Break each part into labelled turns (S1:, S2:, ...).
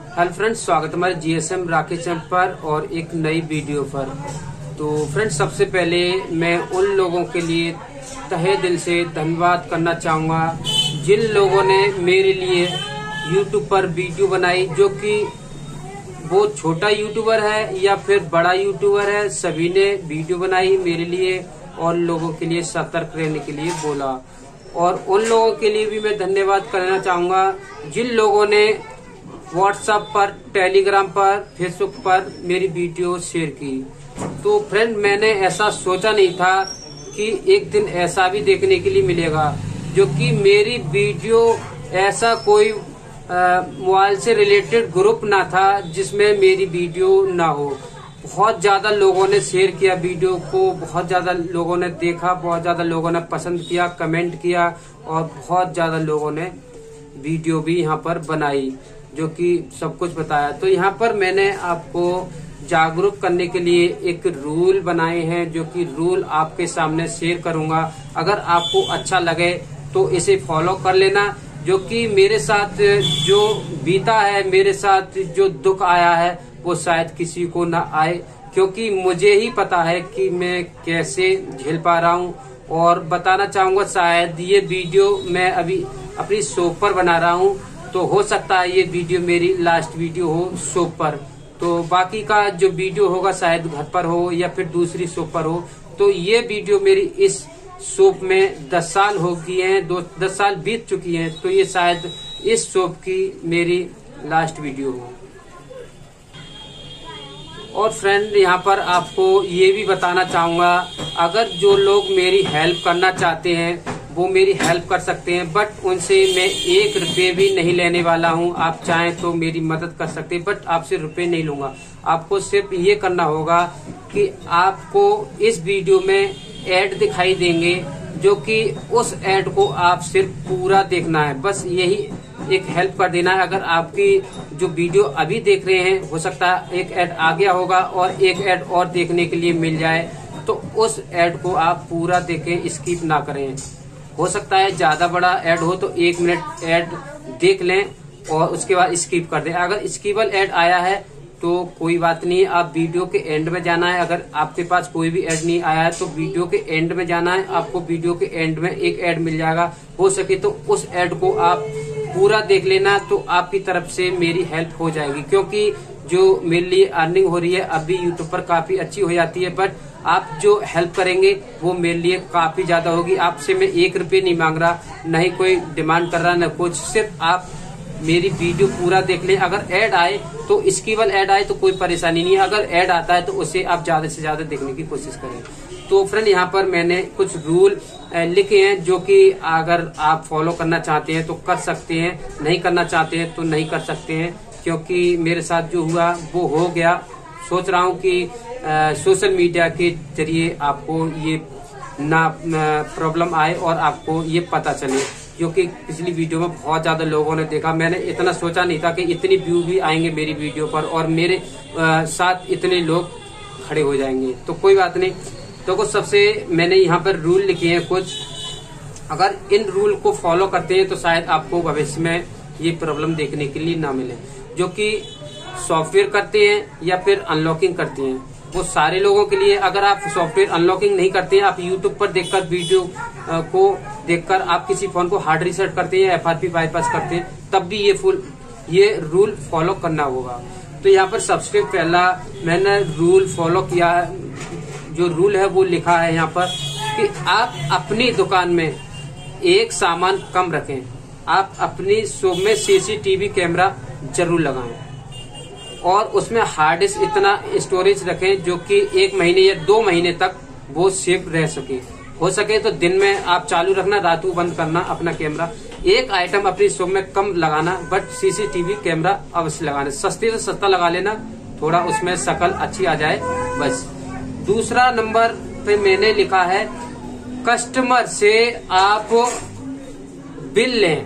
S1: Hello friends, स्वागत है हमारे जीएसएम राकेश चैनल पर और एक नई वीडियो पर। तो फ्रेंड्स, सबसे पहले मैं उन लोगों के लिए तहे दिल से धन्यवाद करना चाहूँगा जिन लोगों ने मेरे लिए यूट्यूब पर वीडियो बनाई, जो कि वो छोटा यूट्यूबर है या फिर बड़ा यूट्यूबर है, सभी ने वीडियो बनाई मेरे लिए और लोगों के लिए सतर्क रहने के लिए बोला। और उन लोगों के लिए भी मैं धन्यवाद करना चाहूँगा जिन लोगों ने व्हाट्सएप पर, टेलीग्राम पर, फेसबुक पर मेरी वीडियो शेयर की। तो फ्रेंड, मैंने ऐसा सोचा नहीं था कि एक दिन ऐसा भी देखने के लिए मिलेगा, जो कि मेरी वीडियो ऐसा कोई मोबाइल से रिलेटेड ग्रुप ना था जिसमें मेरी वीडियो ना हो। बहुत ज्यादा लोगों ने शेयर किया वीडियो को, बहुत ज्यादा लोगों ने देखा, बहुत ज्यादा लोगों ने पसंद किया, कमेंट किया और बहुत ज्यादा लोगों ने वीडियो भी यहाँ पर बनाई, जो कि सब कुछ बताया। तो यहाँ पर मैंने आपको जागरूक करने के लिए एक रूल बनाए हैं, जो कि रूल आपके सामने शेयर करूंगा। अगर आपको अच्छा लगे तो इसे फॉलो कर लेना। जो कि मेरे साथ जो बीता है, मेरे साथ जो दुख आया है, वो शायद किसी को ना आए, क्योंकि मुझे ही पता है कि मैं कैसे झेल पा रहा हूँ। और बताना चाहूंगा, शायद ये वीडियो मैं अभी अपनी शॉप पर बना रहा हूँ, तो हो सकता है ये वीडियो मेरी लास्ट वीडियो हो शॉप पर। तो बाकी का जो वीडियो होगा शायद घर पर हो या फिर दूसरी शॉप पर हो। तो ये वीडियो मेरी इस शॉप में 10 साल हो गए हैं, 10 साल बीत चुकी हैं, तो ये शायद इस शॉप की मेरी लास्ट वीडियो हो। और फ्रेंड, यहाँ पर आपको ये भी बताना चाहूंगा, अगर जो लोग मेरी हेल्प करना चाहते हैं वो मेरी हेल्प कर सकते हैं, बट उनसे मैं 1 रुपये भी नहीं लेने वाला हूँ। आप चाहें तो मेरी मदद कर सकते हैं, बट आपसे रुपये नहीं लूंगा। आपको सिर्फ ये करना होगा कि आपको इस वीडियो में ऐड दिखाई देंगे, जो कि उस ऐड को आप सिर्फ पूरा देखना है। बस यही एक हेल्प कर देना है। अगर आपकी जो वीडियो अभी देख रहे हैं, हो सकता है एक ऐड आ गया होगा और एक ऐड और देखने के लिए मिल जाए, तो उस ऐड को आप पूरा देखें, स्किप ना करें। हो सकता है ज्यादा बड़ा ऐड हो तो 1 मिनट ऐड देख लें और उसके बाद स्किप कर दें। अगर स्किपेबल ऐड आया है तो कोई बात नहीं, आप वीडियो के एंड में जाना है। अगर आपके पास कोई भी ऐड नहीं आया है तो वीडियो के एंड में जाना है। आपको वीडियो के एंड में एक ऐड मिल जाएगा, हो सके तो उस ऐड को आप पूरा देख लेना, तो आपकी तरफ से मेरी हेल्प हो जाएगी। क्योंकि जो मेरे लिए अर्निंग हो रही है अभी यूट्यूब पर काफी अच्छी हो जाती है, बट आप जो हेल्प करेंगे वो मेरे लिए काफी ज्यादा होगी। आपसे मैं 1 रुपये नहीं मांग रहा, न ही कोई डिमांड कर रहा, न कुछ। सिर्फ आप मेरी वीडियो पूरा देख लें। अगर ऐड आए तो स्किपेबल ऐड आए तो कोई परेशानी नहीं है, अगर ऐड आता है तो उसे आप ज्यादा से ज्यादा देखने की कोशिश करें। तो फ्रेंड, यहाँ पर मैंने कुछ रूल लिखे हैं, जो कि अगर आप फॉलो करना चाहते हैं तो कर सकते हैं, नहीं करना चाहते हैं तो नहीं कर सकते हैं। क्योंकि मेरे साथ जो हुआ वो हो गया। सोच रहा हूँ कि सोशल मीडिया के जरिए आपको ये ना प्रॉब्लम आए और आपको ये पता चले, क्योंकि पिछली वीडियो में बहुत ज्यादा लोगों ने देखा। मैंने इतना सोचा नहीं था कि इतनी व्यू भी आएंगे मेरी वीडियो पर और मेरे साथ इतने लोग खड़े हो जाएंगे। तो कोई बात नहीं। तो कुछ सबसे मैंने यहाँ पर रूल लिखे हैं कुछ, अगर इन रूल को फॉलो करते हैं तो शायद आपको भविष्य में ये प्रॉब्लम देखने के लिए ना मिले। जो कि सॉफ्टवेयर करते हैं या फिर अनलॉकिंग करते हैं, वो सारे लोगों के लिए। अगर आप सॉफ्टवेयर अनलॉकिंग नहीं करते हैं, आप यूट्यूब पर देखकर वीडियो को देखकर आप किसी फोन को हार्ड रीसेट करते हैं, FRP बाईपास करते हैं, तब भी ये रूल फॉलो करना होगा। तो यहाँ पर सबसे पहला मैंने रूल फॉलो किया है, जो रूल है वो लिखा है यहाँ पर कि आप अपनी दुकान में एक सामान कम रखें। आप अपनी शॉप में CCTV कैमरा जरूर लगाएं और उसमें हार्ड डिस्क इतना स्टोरेज रखें जो कि 1 महीने या 2 महीने तक वो सेफ रह सके। हो सके तो दिन में आप चालू रखना, रात को बंद करना अपना कैमरा। एक आइटम अपनी शॉप में कम लगाना, बट CCTV कैमरा अवश्य लगाना। सस्ते से सस्ता लगा लेना, थोड़ा उसमें शक्ल अच्छी आ जाए, बस। दूसरा नंबर पे मैंने लिखा है, कस्टमर से आप बिल लें।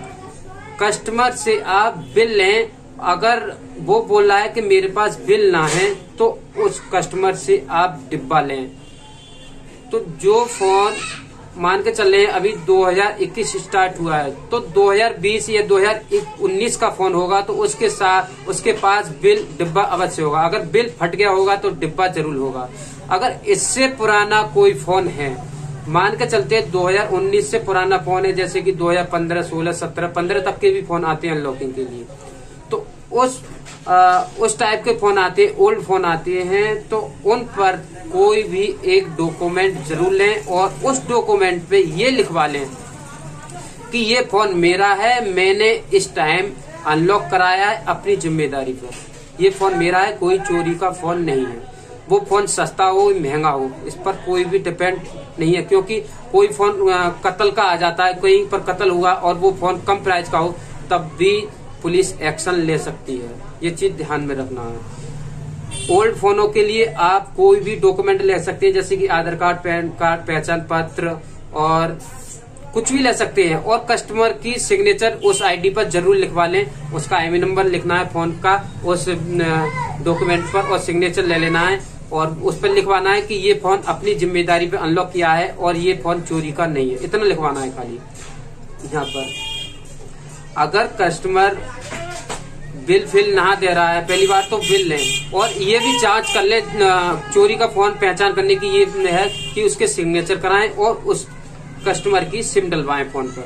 S1: कस्टमर से आप बिल लें। अगर वो बोल रहा है कि मेरे पास बिल ना है तो उस कस्टमर से आप डिब्बा लें। तो जो फोन मान के चल रहे हैं अभी 2021 स्टार्ट हुआ है, तो 2020 या 2019 का फोन होगा तो उसके साथ उसके पास बिल डिब्बा अवश्य होगा। अगर बिल फट गया होगा तो डिब्बा जरूर होगा। अगर इससे पुराना कोई फोन है, मान के चलते हैं 2019 से पुराना फोन है, जैसे कि 2015, 16, 17, 15 तक के भी फोन आते हैं अनलॉकिंग के लिए, तो उस टाइप के फोन आते हैं, ओल्ड फोन आते हैं, तो उन पर कोई भी एक डॉक्यूमेंट जरूर लें और उस डॉक्यूमेंट पे ये लिखवा लें कि ये फोन मेरा है, मैंने इस टाइम अनलॉक कराया है अपनी जिम्मेदारी पर, ये फोन मेरा है, कोई चोरी का फोन नहीं है। वो फोन सस्ता हो महंगा हो इस पर कोई भी डिपेंड नहीं है, क्योंकि कोई फोन कत्ल का आ जाता है, कहीं पर कत्ल हुआ और वो फोन कम प्राइस का हो तब भी पुलिस एक्शन ले सकती है, ये चीज ध्यान में रखना है। ओल्ड फोनों के लिए आप कोई भी डॉक्यूमेंट ले सकते हैं, जैसे कि आधार कार्ड, पैन कार्ड, पहचान पत्र और कुछ भी ले सकते हैं। और कस्टमर की सिग्नेचर उस आईडी पर जरूर लिखवा लें, उसका IMEI नंबर लिखना है फोन का उस डॉक्यूमेंट पर और सिग्नेचर ले लेना है और उस पर लिखवाना है कि ये फोन अपनी जिम्मेदारी पे अनलॉक किया है और ये फोन चोरी का नहीं है, इतना लिखवाना है खाली यहाँ पर। अगर कस्टमर बिल फिल ना दे रहा है, पहली बार तो बिल लें और ये भी जांच कर ले चोरी का फोन पहचान करने की ये है कि उसके सिग्नेचर कराएं और उस कस्टमर की सिम डलवाएं फोन पर।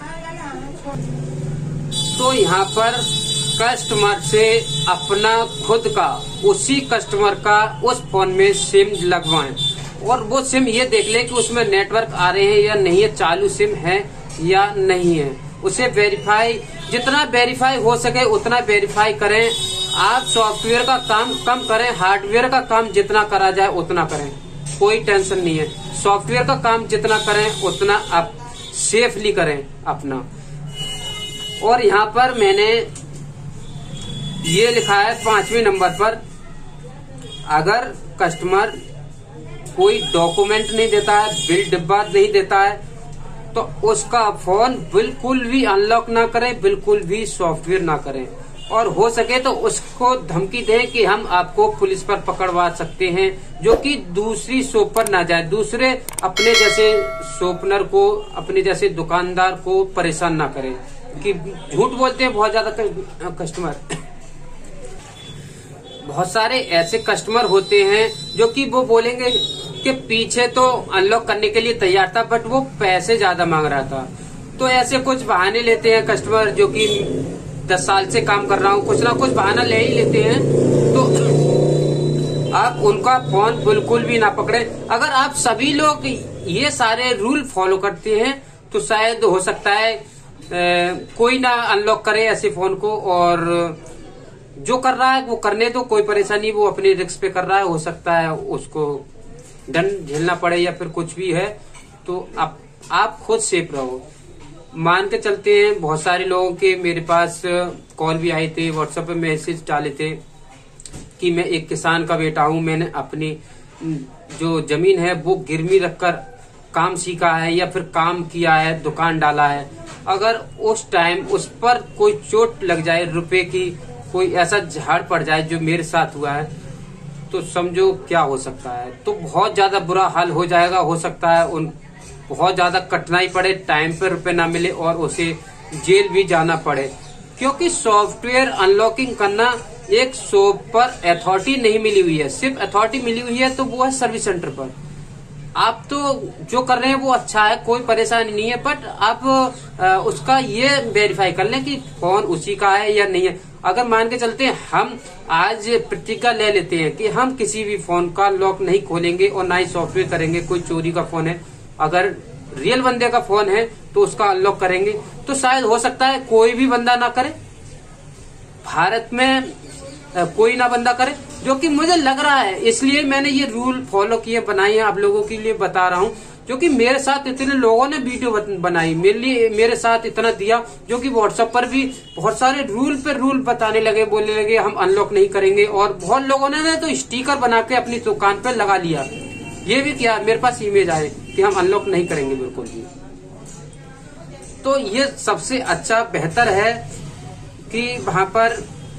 S1: तो यहाँ पर कस्टमर से अपना खुद का, उसी कस्टमर का उस फोन में सिम लगवाएं और वो सिम ये देख ले कि उसमें नेटवर्क आ रहे हैं या नहीं है, चालू सिम है या नहीं है। उसे वेरीफाई, जितना वेरीफाई हो सके उतना वेरीफाई करें। आप सॉफ्टवेयर का काम कम करें, हार्डवेयर का काम जितना करा जाए उतना करें, कोई टेंशन नहीं है। सॉफ्टवेयर का काम जितना करें उतना आप सेफली करें अपना। और यहाँ पर मैंने ये लिखा है 5वें नंबर पर, अगर कस्टमर कोई डॉक्यूमेंट नहीं देता है, बिल डिब्बा नहीं देता है, तो उसका फोन बिल्कुल भी अनलॉक ना करें, बिल्कुल भी सॉफ्टवेयर ना करें और हो सके तो उसको धमकी दें कि हम आपको पुलिस पर पकड़वा सकते हैं, जो कि दूसरी शॉप पर ना जाए, दूसरे अपने जैसे शॉपनर को, अपने जैसे दुकानदार को परेशान ना करें। कि झूठ बोलते हैं बहुत ज्यादा कस्टमर, बहुत सारे ऐसे कस्टमर होते हैं जो कि वो बोलेंगे कि पीछे तो अनलॉक करने के लिए तैयार था बट वो पैसे ज्यादा मांग रहा था। तो ऐसे कुछ बहाने लेते हैं कस्टमर, जो कि 10 साल से काम कर रहा हूँ, कुछ ना कुछ बहाना ले ही लेते हैं। तो आप उनका फोन बिल्कुल भी ना पकड़े। अगर आप सभी लोग ये सारे रूल फॉलो करते हैं तो शायद हो सकता है कोई ना अनलॉक करे ऐसे फोन को, और जो कर रहा है वो करने दो, कोई परेशानी, वो अपने रिस्क पे कर रहा है, हो सकता है उसको दंड झेलना पड़े या फिर कुछ भी है। तो आप खुद सेफ रहो। मान के चलते हैं बहुत सारे लोगों के मेरे पास कॉल भी आए थे, व्हाट्सएप पे मैसेज डाले थे कि मैं एक किसान का बेटा हूं, मैंने अपनी जो जमीन है वो गिरवी रखकर काम सीखा है या फिर काम किया है, दुकान डाला है। अगर उस टाइम उस पर कोई चोट लग जाए, रुपए की कोई ऐसा झाड़ पड़ जाए जो मेरे साथ हुआ है, तो समझो क्या हो सकता है। तो बहुत ज्यादा बुरा हाल हो जाएगा, हो सकता है उन बहुत ज्यादा कठिनाई पड़े, टाइम पे रुपए ना मिले और उसे जेल भी जाना पड़े। क्योंकि सॉफ्टवेयर अनलॉकिंग करना एक शॉप पर अथॉरिटी नहीं मिली हुई है, सिर्फ अथॉरिटी मिली हुई है तो वो है सर्विस सेंटर पर। आप तो जो कर रहे हैं वो अच्छा है, कोई परेशानी नहीं है, बट आप उसका ये वेरीफाई कर लें कि फोन उसी का है या नहीं है। अगर मान के चलते हैं हम आज प्रतिज्ञा ले लेते हैं कि हम किसी भी फोन का लॉक नहीं खोलेंगे और ना ही सॉफ्टवेयर करेंगे, कोई चोरी का फोन है, अगर रियल बंदे का फोन है तो उसका अनलॉक करेंगे, तो शायद हो सकता है कोई भी बंदा ना करे, भारत में कोई ना बंदा करे, जो कि मुझे लग रहा है। इसलिए मैंने ये रूल फॉलो किए, बनाई है, आप लोगों के लिए बता रहा हूँ, जो कि मेरे साथ इतने लोगों ने वीडियो बनाई, मेरे साथ इतना दिया, जो कि व्हाट्सएप पर भी बहुत सारे रूल पे रूल बताने लगे, बोलने लगे हम अनलॉक नहीं करेंगे। और बहुत लोगों ने तो स्टिकर बना के अपनी दुकान पे लगा लिया, ये भी किया, मेरे पास इमेज आए कि हम अनलॉक नहीं करेंगे बिल्कुल भी। तो ये सबसे अच्छा बेहतर है कि वहां पर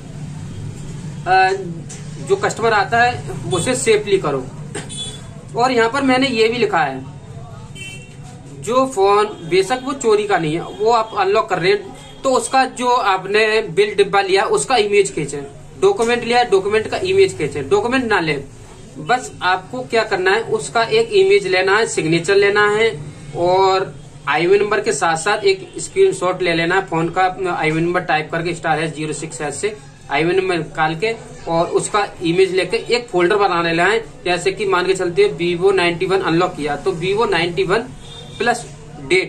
S1: जो कस्टमर आता है उसे सेफली करो। और यहाँ पर मैंने ये भी लिखा है, जो फोन बेशक वो चोरी का नहीं है, वो आप अनलॉक कर रहे हैं, तो उसका जो आपने बिल डिब्बा लिया उसका इमेज खींचे, डॉक्यूमेंट लिया डॉक्यूमेंट का इमेज खींचे, डॉक्यूमेंट ना ले, बस आपको क्या करना है उसका एक इमेज लेना है, सिग्नेचर लेना है और आईवी नंबर के साथ साथ एक स्क्रीनशॉट ले लेना है फोन का, आईवी नंबर टाइप करके *06# से आईवी नंबर निकाल के और उसका इमेज लेके एक फोल्डर बना लेना है। जैसे कि मान के चलते हैं Vivo 91 अनलॉक किया तो Vivo 91 प्लस डेट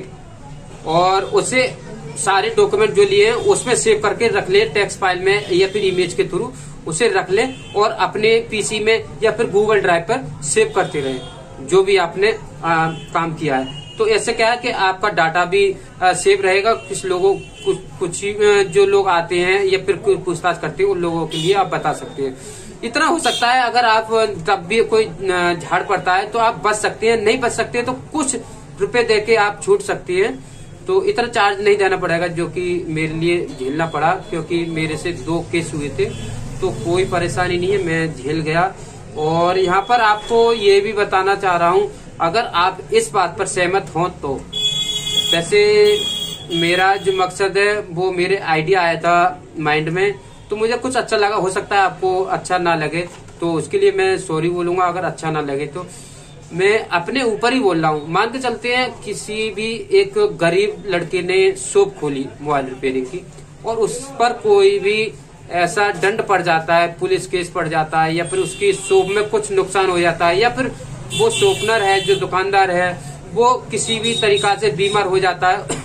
S1: और उसे सारे डॉक्यूमेंट जो लिए हैं उसमें सेव करके रख ले, टेक्स्ट फाइल में या फिर इमेज के थ्रू उसे रख ले और अपने पीसी में या फिर गूगल ड्राइव पर सेव करते रहे जो भी आपने काम किया है। तो ऐसे क्या है कि आपका डाटा भी सेव रहेगा। कुछ लोगों कुछ जो लोग आते हैं या फिर पूछताछ करते हैं उन लोगों के लिए आप बता सकते हैं। इतना हो सकता है अगर आप तब भी कोई झाड़ पड़ता है तो आप बच सकते हैं, नहीं बच सकते तो कुछ रुपए देके आप छूट सकती है। तो इतना चार्ज नहीं देना पड़ेगा जो कि मेरे लिए झेलना पड़ा, क्योंकि मेरे से 2 केस हुए थे तो कोई परेशानी नहीं है, मैं झेल गया। और यहाँ पर आपको ये भी बताना चाह रहा हूँ, अगर आप इस बात पर सहमत हों तो वैसे मेरा जो मकसद है वो मेरे आइडिया आया था माइंड में, तो मुझे कुछ अच्छा लगा, हो सकता है आपको अच्छा ना लगे तो उसके लिए मैं सॉरी बोलूंगा अगर अच्छा ना लगे तो। मैं अपने ऊपर ही बोल रहा हूँ। मान के चलते हैं किसी भी एक गरीब लड़के ने शॉप खोली मोबाइल रिपेयरिंग की और उस पर कोई भी ऐसा दंड पड़ जाता है, पुलिस केस पड़ जाता है या फिर उसकी शॉप में कुछ नुकसान हो जाता है या फिर वो शॉपनर है जो दुकानदार है वो किसी भी तरीका से बीमार हो जाता है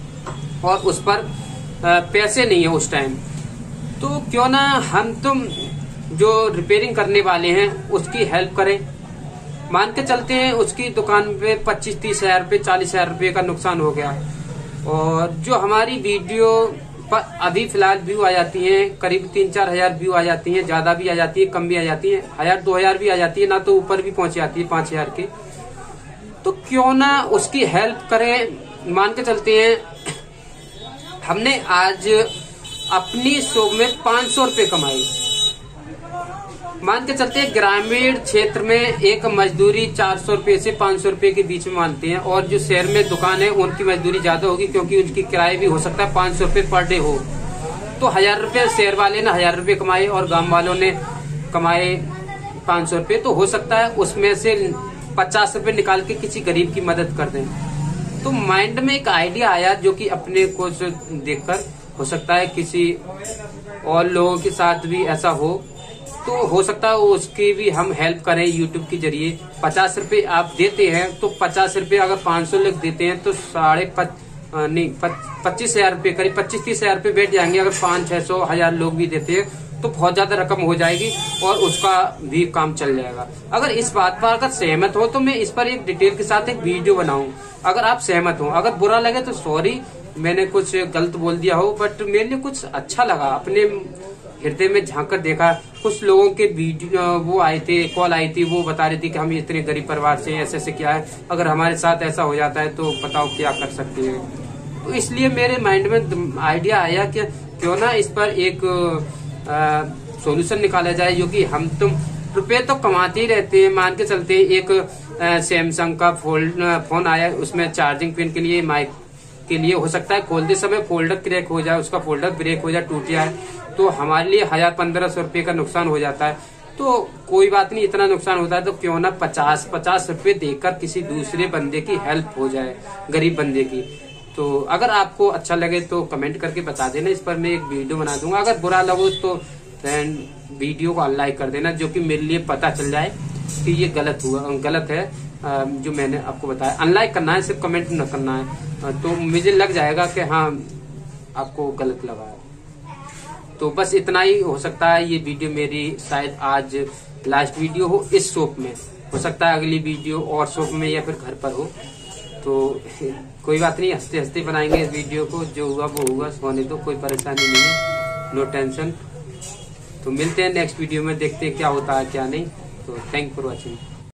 S1: और उस पर पैसे नहीं है उस टाइम, तो क्यों ना हम तुम जो रिपेयरिंग करने वाले हैं उसकी हेल्प करें। मान के चलते हैं उसकी दुकान पे 25-30 हजार रुपये 40 हजार रुपये का नुकसान हो गया और जो हमारी वीडियो पर अभी फिलहाल व्यू आ जाती हैं करीब 3-4 हजार व्यू आ जाती हैं, ज्यादा भी आ जाती है कम भी आ जाती है, 1000-2000 भी आ जाती है, ना तो ऊपर भी पहुंच जाती है 5000 की। तो क्यों ना उसकी हेल्प करें। मान के चलते हैं हमने आज अपनी शॉप में 500 रुपये कमाए। मान के चलते हैं ग्रामीण क्षेत्र में एक मजदूरी 400 रुपये से 500 रुपये के बीच में मानते हैं और जो शहर में दुकान है उनकी मजदूरी ज्यादा होगी क्योंकि उनकी किराए भी हो सकता है 500 रुपये पर डे हो। तो 1000 रुपये शहर वाले ने 1000 रुपये कमाए और गांव वालों ने कमाए 500 रुपये, तो हो सकता है उसमें से 50 रुपये निकाल के किसी गरीब की मदद कर दें। तो माइंड में एक आइडिया आया जो कि अपने को देखकर हो सकता है किसी और लोगों के साथ भी ऐसा हो हो सकता है उसकी भी हम हेल्प करें यूट्यूब के जरिए। 50 रुपये आप देते हैं तो 50 रुपये अगर 500 लोग देते हैं तो 25 हजार रुपये करीब 25-30 हजार रुपये बैठ जाएंगे। अगर 500-600-1000 लोग भी देते हैं तो बहुत ज्यादा रकम हो जाएगी और उसका भी काम चल जाएगा। अगर इस बात पर अगर सहमत हो तो मैं इस पर एक डिटेल के साथ एक वीडियो बनाऊं। अगर आप सहमत हो, अगर बुरा लगे तो सॉरी, मैंने कुछ गलत बोल दिया हो, बट मेरे लिए कुछ अच्छा लगा, अपने हृदय में झांक कर देखा। कुछ लोगों के वीडियो वो आए थे, कॉल आई थी, वो बता रही थी कि हम इतने गरीब परिवार से ऐसे ऐसे क्या है, अगर हमारे साथ ऐसा हो जाता है तो बताओ क्या कर सकते हैं। तो इसलिए मेरे माइंड में आइडिया आया कि क्यों ना इस पर एक सॉल्यूशन निकाला जाए जो कि हम तुम रुपए तो कमाते ही रहते हैं। मान के चलते एक सैमसंग का फोन आया, उसमें चार्जिंग पिन के लिए माइक के लिए हो सकता है खोलते समय फोल्डर क्रैक हो जाए, उसका फोल्डर ब्रेक हो जाए, टूट जाए, तो हमारे लिए 1000-1500 रुपये का नुकसान हो जाता है। तो कोई बात नहीं, इतना नुकसान होता है तो क्यों ना 50 रुपये देकर किसी दूसरे बंदे की हेल्प हो जाए, गरीब बंदे की। तो अगर आपको अच्छा लगे तो कमेंट करके बता देना, इस पर मैं एक वीडियो बना दूंगा। अगर बुरा लगे तो फ्रेंड वीडियो को अनलाइक कर देना, जो कि मेरे लिए पता चल जाए कि ये गलत है जो मैंने आपको बताया। अनलाइक करना है, सिर्फ कमेंट न करना है, तो मुझे लग जाएगा कि हाँ आपको गलत लगा है। तो बस इतना ही हो सकता है। ये वीडियो मेरी शायद आज लास्ट वीडियो हो इस शॉप में, हो सकता है अगली वीडियो और शॉप में या फिर घर पर हो। तो कोई बात नहीं, हंसते हंसते बनाएंगे इस वीडियो को, जो हुआ वो हुआ, होने दो, कोई परेशानी नहीं है, नो टेंशन। तो मिलते हैं नेक्स्ट वीडियो में, देखते हैं क्या होता है क्या नहीं। तो थैंक फॉर वॉचिंग।